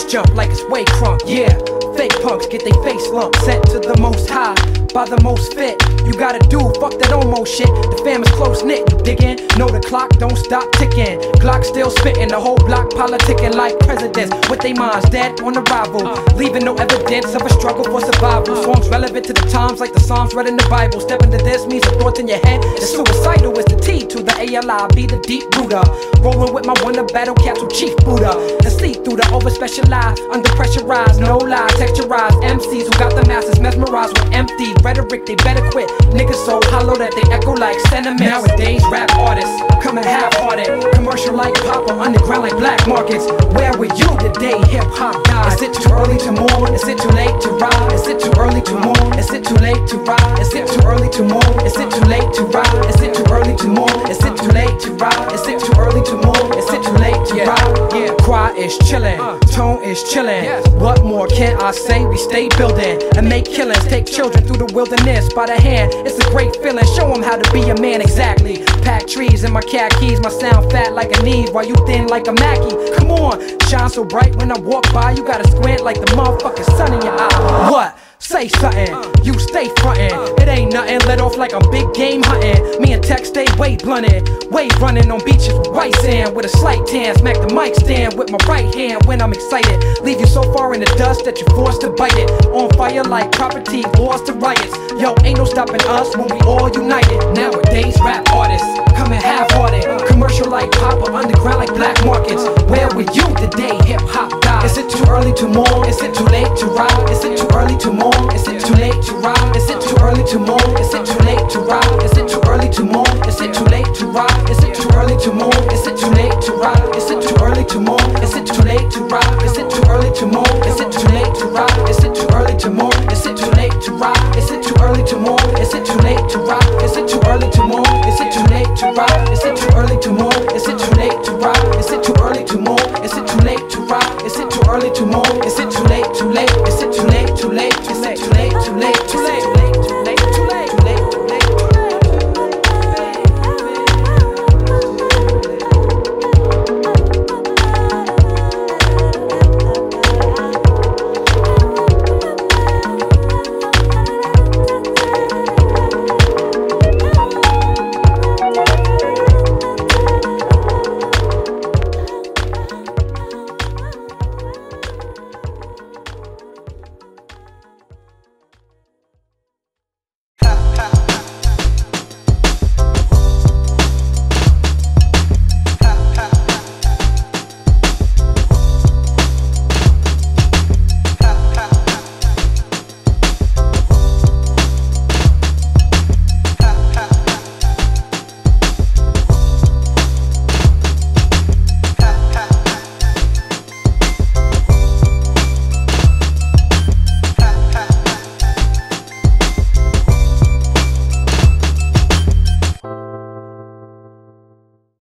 jump like it's way crunk, yeah. Fake punks get they face lumped, sent to the most high by the most fit. You gotta do, fuck that almost shit. The fam is close knit, you diggin'? Know the clock don't stop ticking. Glocks still spittin', the whole block politickin' like presidents with they minds dead on arrival, leaving no evidence of a struggle for survival. Songs relevant to the times like the Psalms read in the Bible. Step into this means the thoughts in your head is suicidal. Is the T to the ALI, be the deep Buddha. Rolling with my wonder battle capsule chief Buddha. And see through the overspecialized, underpressurized, no lie, texturized MCs who got the masses mesmerized with empty rhetoric. They better quit. Niggas so hollow that they echo like sentiments. Nowadays rap artists coming half-hearted, commercial like pop or underground like black markets. Where were you the day hip hop died? Is it too early to mourn? Is it too late to ride? Is it too early to mourn? Is it too late to ride? Is it too early to mourn? Is it too late to ride? Is it too early to mourn? Is it too late to ride? Is it too early to mourn? Is it too late to ride? Yeah, choir is chillin', tone is chillin'. What more can I say? We stay building and make killings, take children through the wilderness by the hand. It's a great feeling, show them how to be a man exactly. Pack trees in my khakis, my sound fat like a knee, while you thin like a Mackie. Come on, shine so bright when I walk by, you gotta squint like the motherfucking sun in your eye. What? Say something, you stay frontin'. It ain't nothing, let off like I'm big game hunting. Me and Tech stay way blunted, wave running on beaches with white sand, with a slight tan. Smack the mic stand with my right hand when I'm excited. Leave you so far in the dust that you're forced to bite it. On fire like property, laws to riots. Yo, ain't no stopping us when we all united. Nowadays rap artists coming half-hearted, commercial like pop or underground like black markets. Where were you the day hip hop died? Is it too early to mourn? Is it too late to ride? Is it too early to mourn? Is it too late to ride? Is it too early to mourn? Is it too late to ride? Is it too early to mourn? Is it too late to ride? Is it too early to mourn? Is it too late to ride? Is it too early to mourn? Is it too late to ride? Is it too early to mourn? Is it too late to ride? Is it too early to mourn? Is it too late to ride? Is it too early to mourn? Is it too late to ride? Is it too early to mourn? Is it too late to ride? Is it too early to mourn?